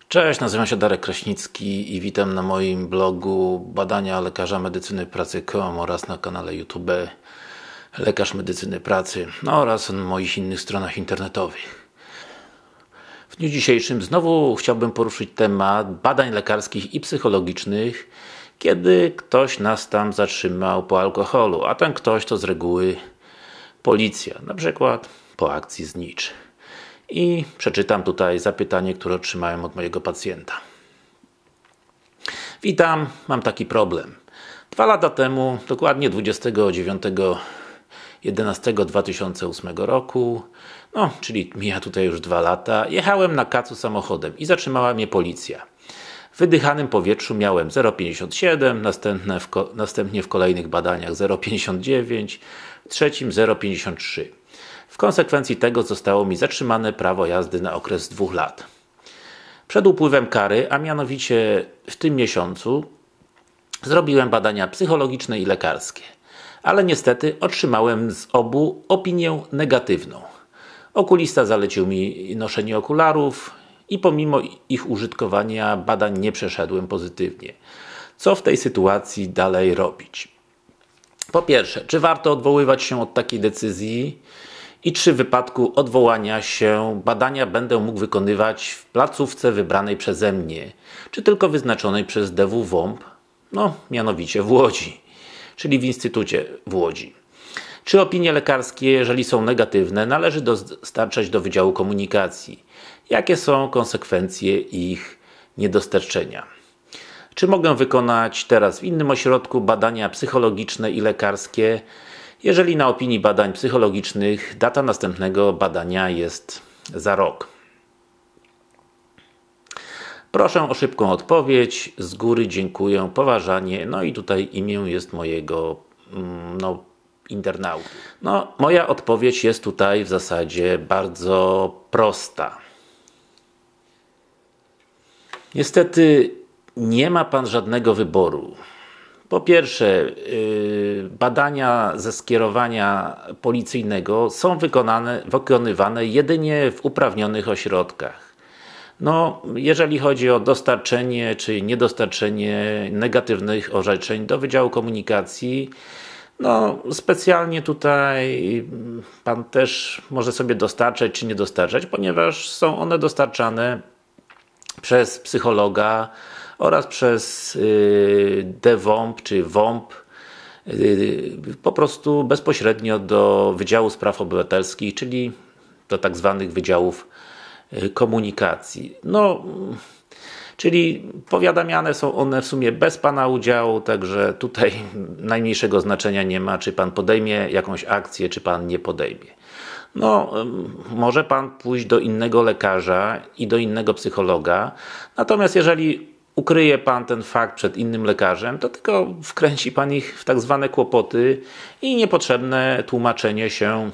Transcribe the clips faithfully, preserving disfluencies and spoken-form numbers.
Cześć, nazywam się Darek Kraśnicki i witam na moim blogu Badania Lekarza Medycyny Pracy kropka com oraz na kanale YouTube Lekarz Medycyny Pracy, no oraz na moich innych stronach internetowych. W dniu dzisiejszym znowu chciałbym poruszyć temat badań lekarskich i psychologicznych, kiedy ktoś nas tam zatrzymał po alkoholu, a ten ktoś to z reguły policja, na przykład po akcji Znicz. I przeczytam tutaj zapytanie, które otrzymałem od mojego pacjenta. Witam, mam taki problem. Dwa lata temu, dokładnie dwudziestego dziewiątego jedenastego dwa tysiące ósmego roku, no, czyli mija tutaj już dwa lata, jechałem na kacu samochodem i zatrzymała mnie policja. W wydychanym powietrzu miałem zero przecinek pięćdziesiąt siedem, następne w następnie w kolejnych badaniach zero przecinek pięćdziesiąt dziewięć, w trzecim zero przecinek pięćdziesiąt trzy. W konsekwencji tego zostało mi zatrzymane prawo jazdy na okres dwóch lat. Przed upływem kary, a mianowicie w tym miesiącu, zrobiłem badania psychologiczne i lekarskie. Ale niestety otrzymałem z obu opinię negatywną. Okulista zalecił mi noszenie okularów i pomimo ich użytkowania badań nie przeszedłem pozytywnie. Co w tej sytuacji dalej robić? Po pierwsze, czy warto odwoływać się od takiej decyzji? I czy w wypadku odwołania się badania będę mógł wykonywać w placówce wybranej przeze mnie, czy tylko wyznaczonej przez D W W O M P, no mianowicie w Łodzi, czyli w Instytucie w Łodzi. Czy opinie lekarskie, jeżeli są negatywne, należy dostarczać do Wydziału Komunikacji? Jakie są konsekwencje ich niedostarczenia? Czy mogę wykonać teraz w innym ośrodku badania psychologiczne i lekarskie, jeżeli na opinii badań psychologicznych data następnego badania jest za rok? Proszę o szybką odpowiedź. Z góry dziękuję, poważanie. No i tutaj imię jest mojego no, internauty. No, moja odpowiedź jest tutaj w zasadzie bardzo prosta. Niestety nie ma Pan żadnego wyboru. Po pierwsze, badania ze skierowania policyjnego są wykonane, wykonywane jedynie w uprawnionych ośrodkach. No, jeżeli chodzi o dostarczenie czy niedostarczenie negatywnych orzeczeń do Wydziału Komunikacji, no specjalnie tutaj Pan też może sobie dostarczać czy nie dostarczać, ponieważ są one dostarczane przez psychologa oraz przez D W O M P czy W O M P po prostu bezpośrednio do Wydziału Spraw Obywatelskich, czyli do tak zwanych Wydziałów Komunikacji. No, czyli powiadamiane są one w sumie bez Pana udziału, także tutaj najmniejszego znaczenia nie ma, czy Pan podejmie jakąś akcję, czy Pan nie podejmie. No, może Pan pójść do innego lekarza i do innego psychologa, natomiast jeżeli ukryje Pan ten fakt przed innym lekarzem, to tylko wkręci Pan ich w tak zwane kłopoty i niepotrzebne tłumaczenie się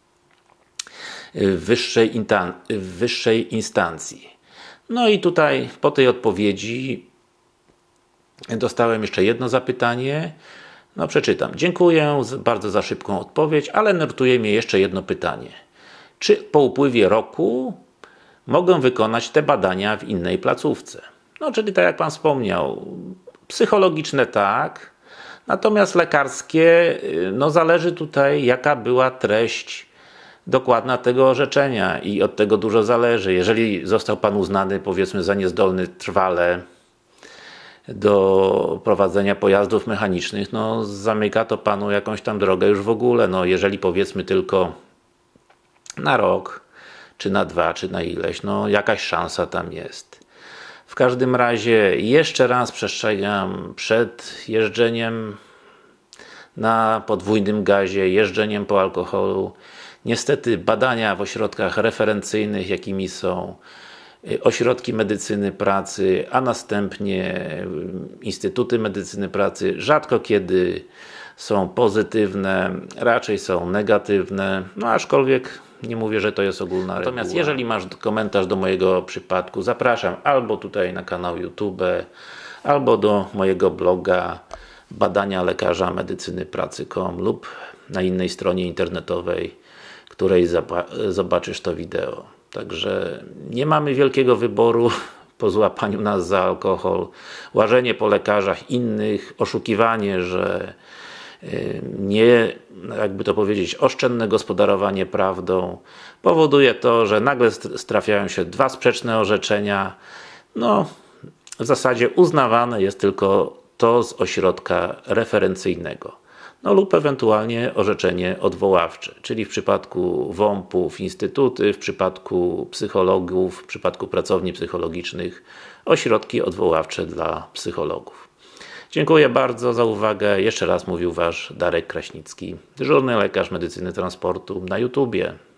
w wyższej, w wyższej instancji. No i tutaj po tej odpowiedzi dostałem jeszcze jedno zapytanie. No przeczytam. Dziękuję bardzo za szybką odpowiedź, ale nurtuje mnie jeszcze jedno pytanie. Czy po upływie roku mogę wykonać te badania w innej placówce? No, czyli tak jak Pan wspomniał, psychologiczne tak, natomiast lekarskie, no zależy tutaj jaka była treść dokładna tego orzeczenia i od tego dużo zależy. Jeżeli został Pan uznany, powiedzmy, za niezdolny trwale do prowadzenia pojazdów mechanicznych, no zamyka to Panu jakąś tam drogę już w ogóle. No jeżeli powiedzmy tylko na rok, czy na dwa, czy na ileś, no jakaś szansa tam jest. W każdym razie jeszcze raz przestrzegam przed jeżdżeniem na podwójnym gazie, jeżdżeniem po alkoholu. Niestety badania w ośrodkach referencyjnych, jakimi są ośrodki medycyny pracy, a następnie instytuty medycyny pracy, rzadko kiedy są pozytywne, raczej są negatywne, no aczkolwiek nie mówię, że to jest ogólna reguła. Natomiast jeżeli masz komentarz do mojego przypadku, zapraszam albo tutaj na kanał YouTube, albo do mojego bloga Badania Lekarza Medycyny Pracy kropka com lub na innej stronie internetowej, której zobaczysz to wideo. Także nie mamy wielkiego wyboru. po złapaniu nas za alkohol, łażenie po lekarzach innych, oszukiwanie, że nie, jakby to powiedzieć, oszczędne gospodarowanie prawdą powoduje to, że nagle trafiają się dwa sprzeczne orzeczenia. No, w zasadzie uznawane jest tylko to z ośrodka referencyjnego. No lub ewentualnie orzeczenie odwoławcze, czyli w przypadku W O M P-ów instytuty, w przypadku psychologów, w przypadku pracowni psychologicznych ośrodki odwoławcze dla psychologów. Dziękuję bardzo za uwagę. Jeszcze raz mówił Wasz Darek Kraśnicki, dyżurny lekarz medycyny transportu na YouTubie.